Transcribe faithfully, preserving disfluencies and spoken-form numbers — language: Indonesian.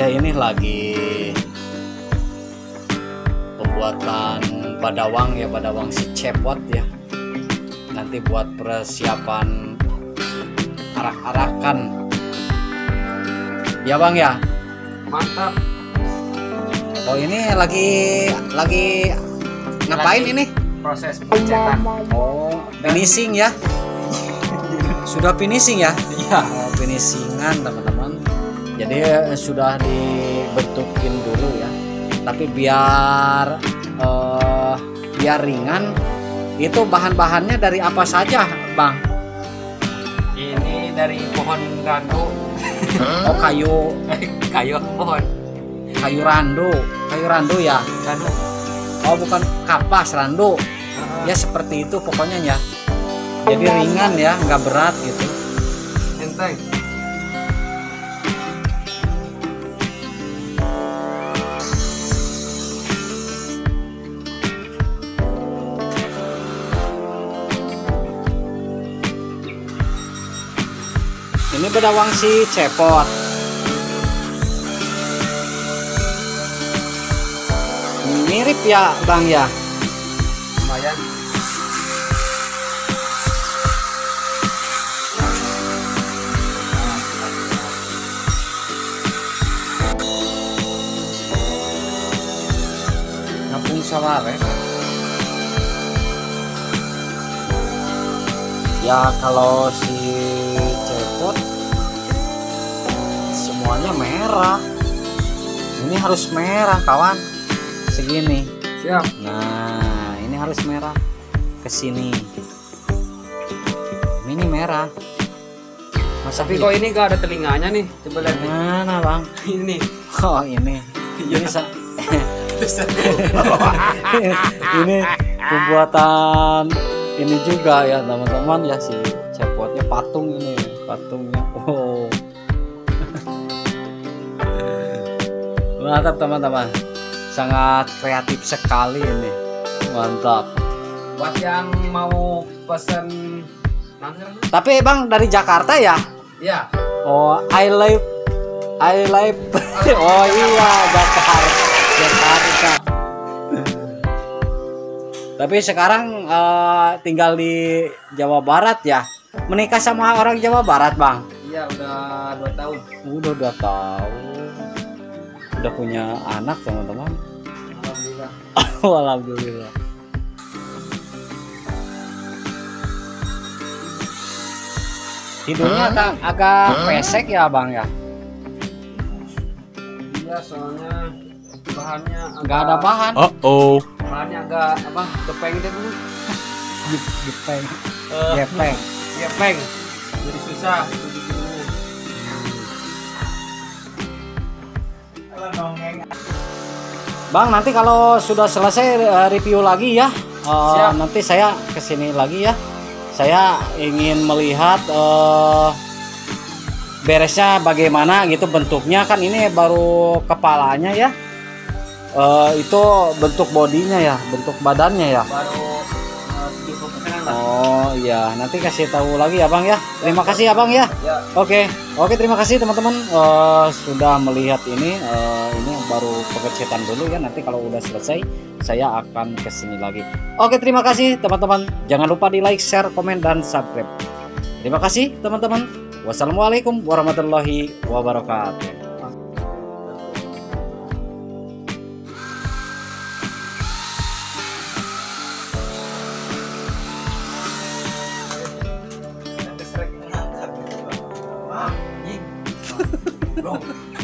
saya ini lagi pembuatan badawang ya, badawang si cepot ya. Nanti buat persiapan arak-arakan. Ya Bang ya. Mantap. Oh ini lagi lagi ngapain Lagi ini? Proses pencetan. Oh finishing ya. Sudah finishing ya? Iya. Oh, finishingan teman-teman. Jadi eh, sudah dibentukin dulu ya. Tapi biar eh, biar ringan. Itu bahan-bahannya dari apa saja, Bang? Ini dari pohon randu. Oh kayu Kayu pohon kayu randu, kayu randu ya. randu. Oh bukan kapas randu. Ya seperti itu pokoknya ya. Jadi ringan ya, nggak berat gitu. Enteng. Ini bedawang si cepot. Mirip ya Bang ya. Lumayan. Ngapung saware. Ya kalau si cepot semuanya merah. Ini harus merah kawan. Segini. Siap. Nah, ini harus merah ke sini. Ini merah. Masa Tapi kok ini gak ada telinganya nih? Coba lihat nih. mana, Bang? Ini. Oh, ini. Ini sa- ini pembuatan ini juga ya, teman-teman ya, si cepotnya patung ini, patungnya. Oh. Mantap, teman-teman. Sangat kreatif sekali ini. Mantap. Buat yang mau pesen nanti. Tapi Bang dari Jakarta ya? Iya. Oh, I live I live. Oh iya, Jakarta. Jakarta. Tapi sekarang eh, tinggal di Jawa Barat ya. Menikah sama orang Jawa Barat, Bang? Iya, udah dua tahun. Udah dua tahun. Udah punya anak, teman-teman. Alhamdulillah. Alhamdulillah. Hidungnya agak, agak pesek ya Bang ya. Iya, soalnya bahannya agak, Nggak ada bahan. Uh oh. bahannya agak apa? Gepeng deh dulu. Gepeng. Eh, Gepeng. Gepeng. Jadi susah bikinnya. Bang nanti kalau sudah selesai eh, review lagi ya. Eh, Siap. nanti saya kesini lagi ya. Saya ingin melihat eh, beresnya bagaimana gitu bentuknya, kan ini baru kepalanya ya. Eh, itu bentuk bodinya ya, bentuk badannya ya. Baru eh, tujuh puluh persen lah. Oh iya, nanti kasih tahu lagi ya Bang ya. Terima kasih ya Bang ya. Ya. Oke, oke terima kasih teman-teman eh, sudah melihat ini. Eh, ini baru pengecetan dulu ya. Nanti kalau udah selesai saya akan kesini lagi. Oke terima kasih teman-teman. Jangan lupa di like, share, komen, dan subscribe. Terima kasih teman-teman. Wassalamualaikum warahmatullahi wabarakatuh. Bro.